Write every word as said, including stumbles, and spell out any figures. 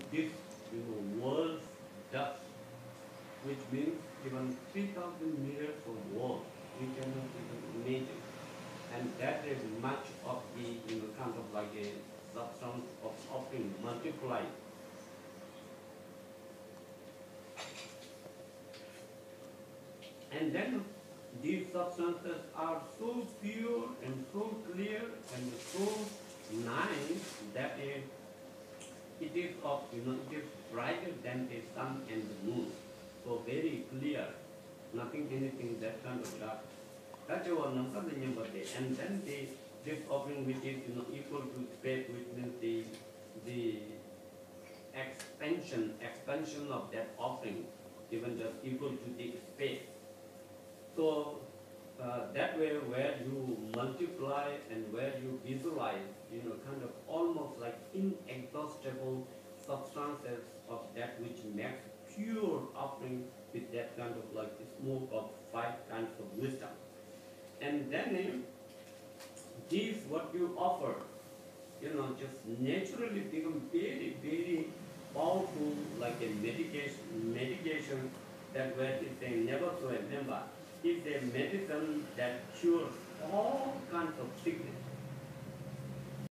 this, you know, world's dust, which means even three thousand meters of wall, we cannot even imagine. And that is much of the, you know, kind of like a substance of offering multiplied. And then these substances are so pure and so clear and so nice that it, it is of, you know, it is brighter than the sun and the moon. So very clear, nothing, anything that kind of dark. That's our number, the number day. And then the this offering which is, you know, equal to space, which means the the expansion expansion of that offering, even just equal to the space. So uh, that way, where you multiply and where you visualize, you know, kind of almost like inexhaustible substances of that which makes pure offering with that kind of like the smoke of five kinds of wisdom. And then eh, these what you offer, you know, just naturally become very, very powerful, like a medication, medication that where it's a never to remember. It's a medicine that cures all kinds of sickness.